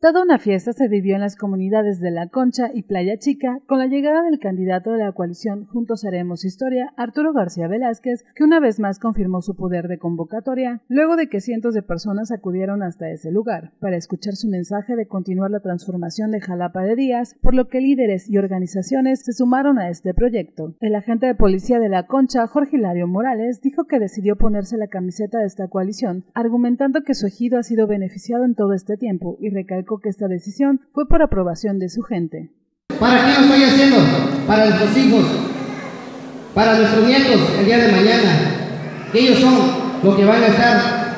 Toda una fiesta se vivió en las comunidades de La Concha y Playa Chica con la llegada del candidato de la coalición Juntos Haremos Historia, Arturo García Velázquez, que una vez más confirmó su poder de convocatoria, luego de que cientos de personas acudieron hasta ese lugar para escuchar su mensaje de continuar la transformación de Jalapa de Díaz, por lo que líderes y organizaciones se sumaron a este proyecto. El agente de policía de La Concha, Jorge Hilario Morales, dijo que decidió ponerse la camiseta de esta coalición, argumentando que su ejido ha sido beneficiado en todo este tiempo y recalcó que esta decisión fue por aprobación de su gente. ¿Para qué lo estoy haciendo? Para nuestros hijos, para nuestros nietos el día de mañana. Ellos son los que van a estar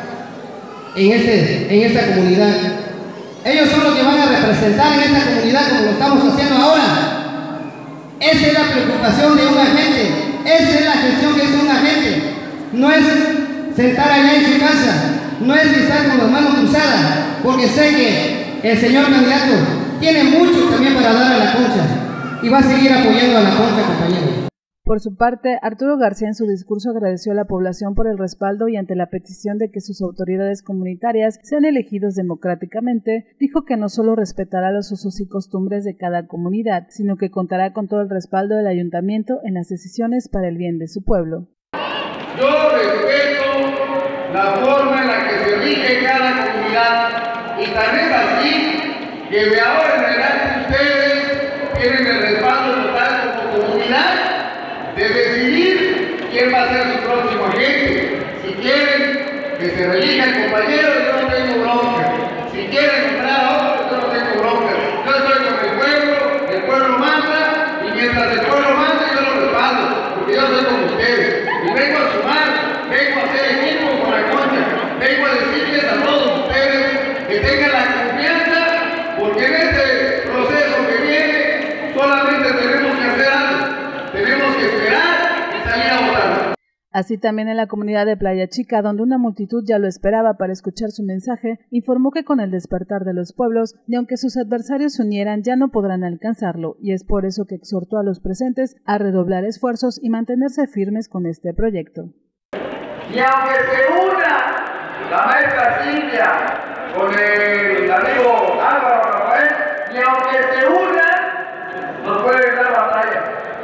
en esta comunidad. Ellos son los que van a representar en esta comunidad como lo estamos haciendo ahora. Esa es la preocupación de un agente, esa es la gestión que es un agente. No es sentar allá en su casa, no es estar con las manos cruzadas, porque sé que el señor candidato tiene mucho también para dar a La Concha y va a seguir apoyando a La Concha, compañeros. Por su parte, Arturo García en su discurso agradeció a la población por el respaldo y ante la petición de que sus autoridades comunitarias sean elegidos democráticamente, dijo que no solo respetará los usos y costumbres de cada comunidad, sino que contará con todo el respaldo del ayuntamiento en las decisiones para el bien de su pueblo. Yo respeto la forma en la que se rige cada comunidad. Y tan es así que de ahora en adelante ustedes tienen el respaldo total como comunidad de decidir quién va a ser su próximo agente. Si quieren que se relija el compañero, yo no tengo bronca. Si quieren entrar a otro, yo no tengo bronca. Yo estoy con el pueblo manda, y mientras el pueblo manda, yo lo respaldo, porque yo soy con ustedes. Y vengo a sumar, vengo a hacer equipo con La Concha, vengo a decirles a todos ustedes que tengan la confianza, porque en este proceso que viene solamente tenemos que hacer algo, tenemos que esperar y salir a votar. Así también en la comunidad de Playa Chica, donde una multitud ya lo esperaba para escuchar su mensaje, informó que con el despertar de los pueblos, ni aunque sus adversarios se unieran, ya no podrán alcanzarlo, y es por eso que exhortó a los presentes a redoblar esfuerzos y mantenerse firmes con este proyecto. Y aunque se una la maestra Cintia con el amigo Álvaro Rafael, y aunque se una, nos pueden dar batalla.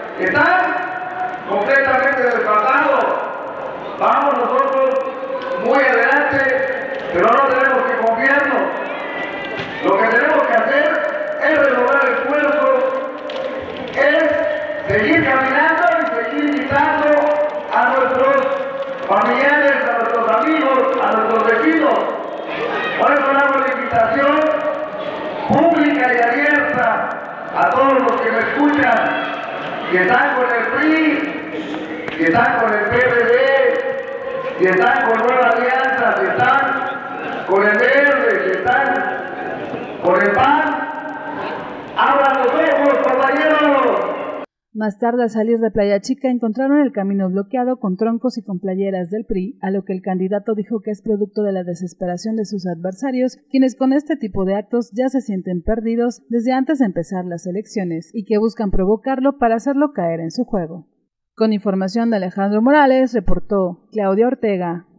Están completamente desfasados. Vamos nosotros muy adelante, pero no tenemos que confiarnos. Lo que tenemos que hacer es renovar el esfuerzo, es seguir caminando y seguir invitando a nuestros familiares, a nuestros amigos, a nuestros vecinos. Por eso hago la invitación pública y abierta a todos los que me escuchan, que están con el PRI, que están con el PRD, que están con Nueva Alianza, que están con el Verde, que están con el PAN. ¡Abran los ojos, compañeros! Más tarde, al salir de Playa Chica, encontraron el camino bloqueado con troncos y con playeras del PRI, a lo que el candidato dijo que es producto de la desesperación de sus adversarios, quienes con este tipo de actos ya se sienten perdidos desde antes de empezar las elecciones y que buscan provocarlo para hacerlo caer en su juego. Con información de Alejandro Morales, reportó Claudia Ortega.